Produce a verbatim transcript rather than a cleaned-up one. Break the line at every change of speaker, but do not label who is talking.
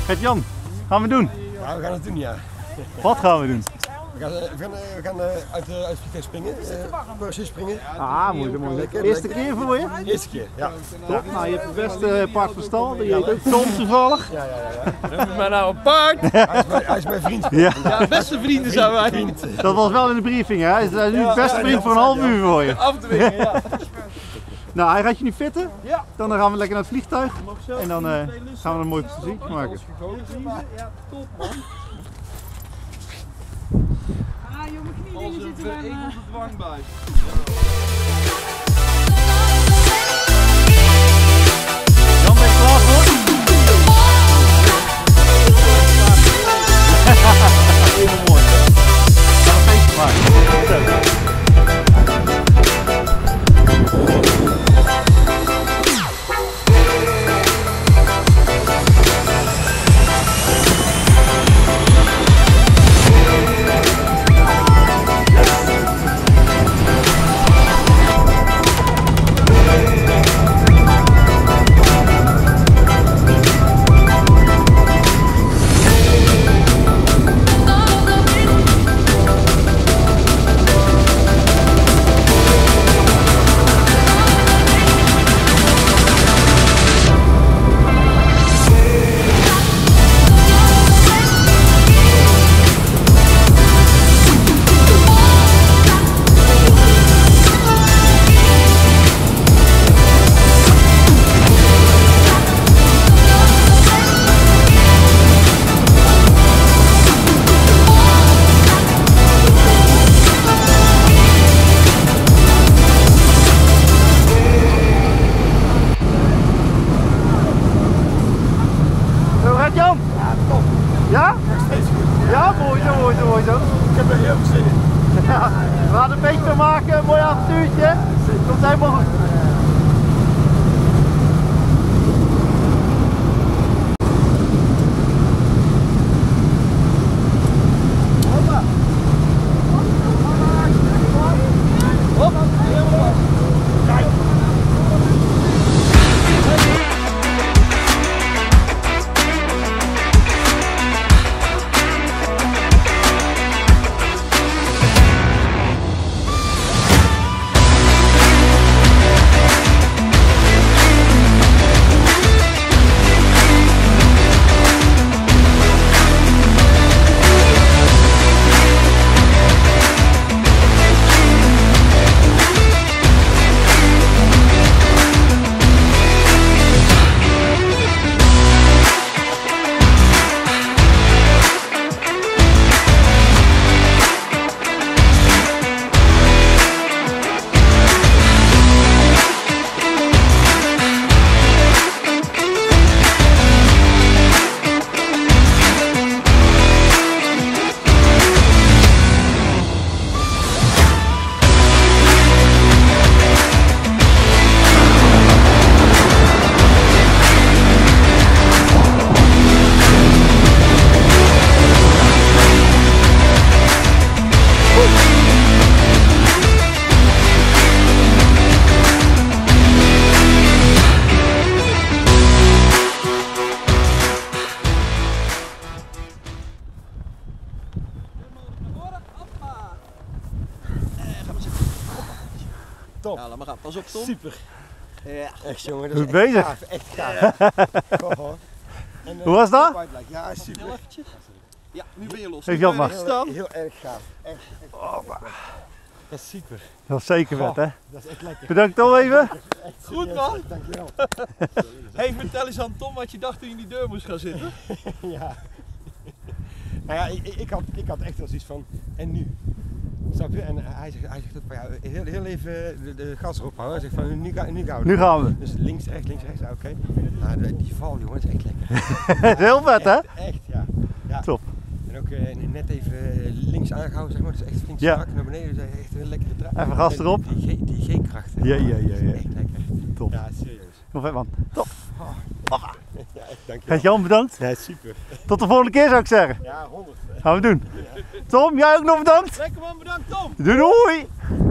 Gert-Jan, gaan we doen?
Ja, we gaan het doen, ja.
Wat gaan we doen?
We gaan, we gaan, we gaan uit, uit het vliegtuig springen, uh, springen.
Ah, mooi, mooi. Lekker. Eerste keer voor je?
Eerste keer, ja.
Top. Nou, je hebt het beste paard van stal, die heet ook Tom toevallig.
Ja, ja, ja. ja.
Dat is mij nou een paard.
Hij is mijn, hij is mijn vriend.
Ja.
Ja, beste vrienden zijn wij.
Vriend.
Dat was wel in de briefing, hè? Hij is nu het beste vriend voor een half uur voor je.
Af te dwingen, ja.
Nou, hij gaat je nu fitten.
Ja.
Dan gaan we lekker naar het vliegtuig. En dan uh, gaan we een mooi plezier maken.
Ja, top man.
Ah, jonge kniedingen zitten we
één op de dwangbuis.
Jan, ben je klaar voor? Helemaal mooi. Gaan we een feestje maken. Ja? Ja, mooi zo, mooi zo, mooi zo.
Ik heb er heel veel zin in.
Ja, we gaan er een beetje van maken, een mooi avontuurtje. Komt helemaal goed. Hoppa. Hoppa. Kijk.
Top.
Ja, laat maar gaan. Pas op, Tom.
Super.
Ja.
Echt jongen, dat
Goed
is
bezig.
Gaaf, echt gaaf. Goh, hoor. En, uh,
Hoe was dat?
Ja, super.
Heel eventjes. Ja, nu ben je los.
Geef Jan
Nu
maar.
ben je staan.
Heel, heel erg gaaf. Echt, echt,
Oh,
echt, echt. Dat is super.
dat was zeker vet, hè?
Dat is echt lekker.
Bedankt Tom even.
Echt
Goed,
serieus,
man.
Dankjewel.
Hey, vertel eens aan Tom wat je dacht toen je in die deur moest gaan zitten.
Ja. Nou ja, ik, ik, had, ik had echt wel zoiets van, en nu? Snap je? En hij zegt, hij zegt ook van ja, heel, heel even de, de gas erop houden. Hij zegt van nu, ga, nu gaan we.
Nu gaan we.
Dus links, rechts, links, rechts, oké. Okay. Nou, die val jongen, is echt lekker.
Het is heel vet, hè?
Echt, echt ja. ja.
Top.
En ook uh, net even links aangehouden, zeg maar. Dus echt flink
Ja.
strak naar beneden. Dus echt een lekkere draai.
Even gas erop.
Die, die, die G-kracht.
Ja, ja, ja, ja.
Echt lekker.
Top.
Ja, serieus.
Kom vet man. Top.
Ja, echt dankjewel.
Gert-Jan, bedankt.
Ja, super.
Tot de volgende keer zou ik zeggen.
Ja, honderd.
Gaan we doen. Tom, jij ook nog bedankt.
Lekker man, bedankt Tom.
Doei doei.